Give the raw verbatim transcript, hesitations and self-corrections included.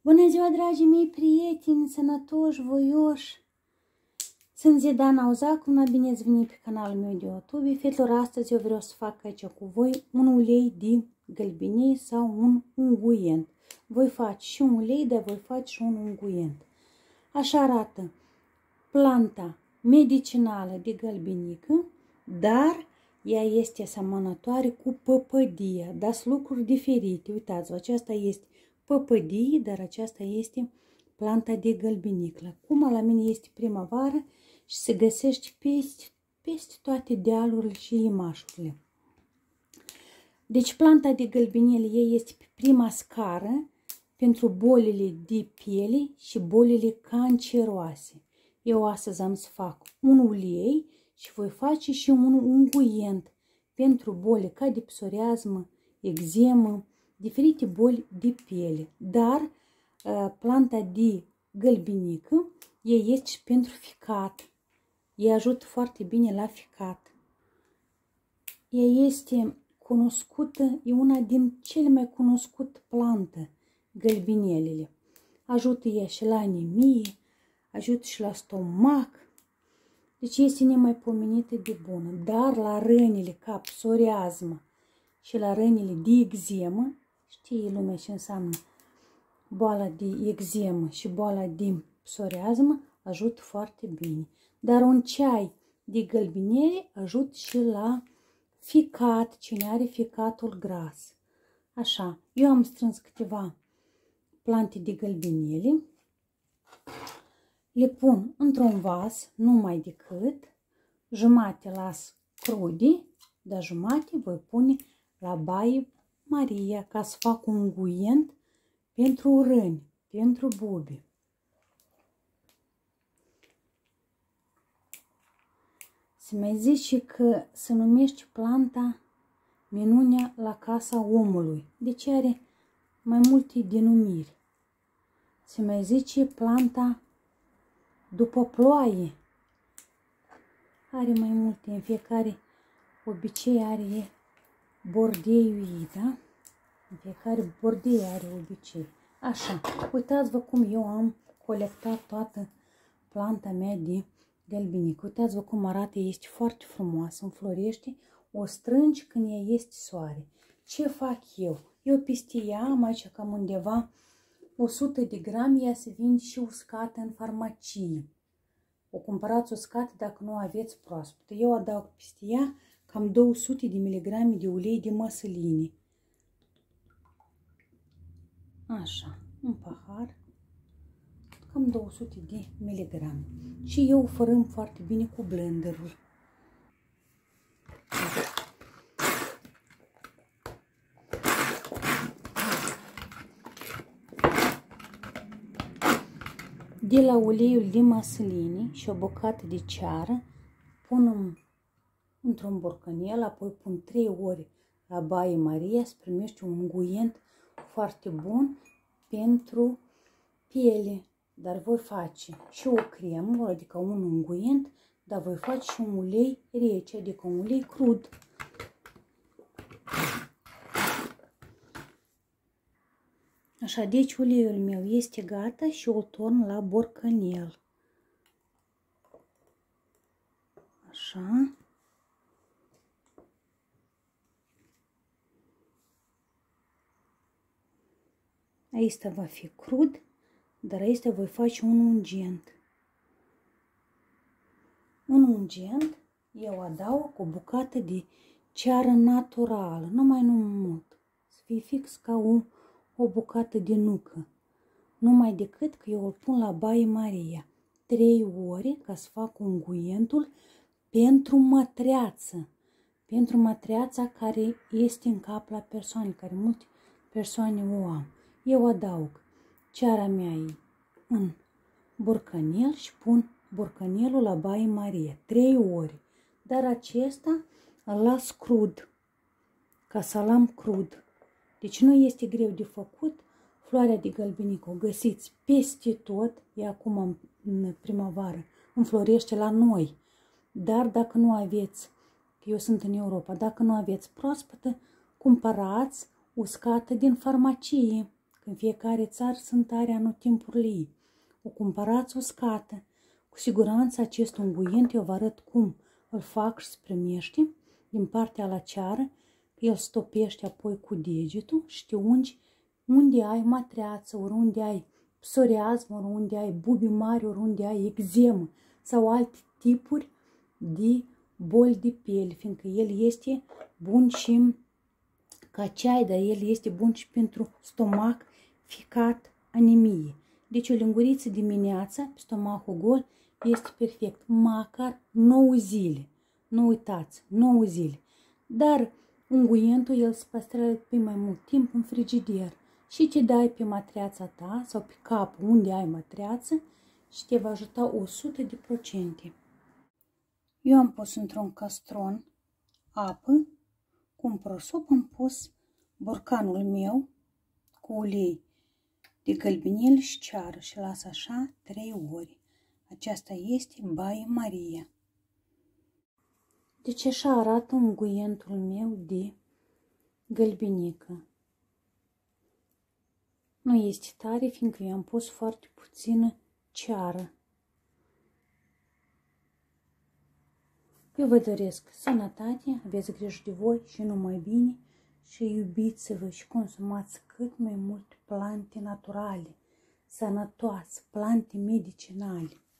Bună ziua, dragii mei prieteni, sănătoși, voioși! Sunt Zidana Auzacuna, bine ați venit pe canalul meu de YouTube. Fetelor, astăzi eu vreau să fac aici cu voi un ulei de gălbenii sau un unguent. Voi face și un ulei, dar voi face și un unguent. Așa arată planta medicinală de gălbenică, dar ea este asemănătoare cu păpădia, dar sunt lucruri diferite. Uitați-vă, aceasta este păpădie, dar aceasta este planta de gălbenică. Cum la mine este primăvară și se găsește peste, peste toate dealurile și imașurile. Deci planta de gălbenele este pe prima scară pentru bolile de piele și bolile canceroase. Eu astăzi am să fac un ulei și voi face și un unguent pentru boli ca de psoriazmă, eczemă, diferite boli de piele. Dar planta de gălbenică, ea este și pentru ficat. Ea ajută foarte bine la ficat. Ea este cunoscută, e una din cele mai cunoscute plante, gălbenelele. Ajută ea și la anemie, ajută și la stomac. Deci este nemaipomenită de bună. Dar la rănile ca psoriazmă și la rănile de eczemă, știe lumea ce înseamnă boala de eczemă și boala de psoriazmă, ajută foarte bine. Dar un ceai de gălbenele ajută și la ficat, cine are ficatul gras. Așa, eu am strâns câteva plante de gălbenele, le pun într-un vas, numai decât, jumate las crude, dar jumate voi pune la baie Maria ca să fac un unguent pentru răni, pentru bubi. Se mai zice că se numește planta minunea la casa omului. Deci are mai multe denumiri. Se mai zice planta după ploaie. Are mai multe, în fiecare obicei are bordeiul ei, da? În fiecare bordei are obicei. Așa, uitați-vă cum eu am colectat toată planta mea de gălbenică. Uitați-vă cum arată, este foarte frumoasă, înflorește, o strângi când ea este soare. Ce fac eu? Eu peste ea am aici cam undeva o sută de grame, ea se vinde și uscată în farmacie. O cumpărați uscată dacă nu aveți proaspătă. Eu adaug peste ea cam două sute de miligrame de ulei de măsăline. Așa, un pahar, cam două sute de miligrame. Și eu fărâm foarte bine cu blenderul. De la uleiul de măsăline și o bucată de ceară pun într-un borcanel, apoi pun trei ori la baie Maria să primești un unguent foarte bun pentru piele. Dar voi face și o cremă, adică un unguent, dar voi face și un ulei rece, adică un ulei crud. Așa, deci uleiul meu este gata și o torn la borcanel. Așa. Aici va fi crud, dar aici voi face un ungent. Un ungent eu adaug o bucată de ceară naturală, numai nu mult, să fie fix ca o, o bucată de nucă. Numai decât că eu îl pun la baie Maria trei ore ca să fac unguentul pentru mătreață. Pentru mătreața care este în cap la persoane, care multe persoane o au. Eu adaug ceara mea în borcanel și pun borcanelul la baie Maria trei ore. Dar acesta îl las crud, ca salam crud. Deci nu este greu de făcut. Floarea de gălbenică o găsiți peste tot. E acum în primăvară, înflorește la noi. Dar dacă nu aveți, că eu sunt în Europa, dacă nu aveți proaspătă, cumpărați uscată din farmacie, că în fiecare țară sunt are anotimpurile ei. O cumpărați uscată. Cu siguranță acest unguent eu vă arăt cum îl fac și se primește din partea la ceară, că el stopește apoi cu degetul și te ungi unde ai matreață, ori unde ai psoriazmă, ori unde ai bubi mari, ori unde ai eczemă sau alte tipuri de boli de piele, fiindcă el este bun și ca ceai, dar el este bun și pentru stomac ficat, anemie. Deci o linguriță dimineața pe stomacul gol este perfect, măcar nouă zile. Nu uitați, nouă zile. Dar unguentul el se păstrează pe mai mult timp în frigider și te dai pe matreața ta sau pe capul unde ai matreață și te va ajuta o sută de procente. Eu am pus într-un castron apă, cu un prosop am pus borcanul meu cu ulei de gălbenel și ceară și las așa trei ori. Aceasta este Baie Maria. Deci așa arată unguentul meu de gălbenică. Nu este tare, fiindcă eu am pus foarte puțină ceară. Eu vă doresc sănătate, aveți grijă de voi și numai bine și iubiți-vă și consumați cât mai mult plante naturale, sănătoase, plante medicinale.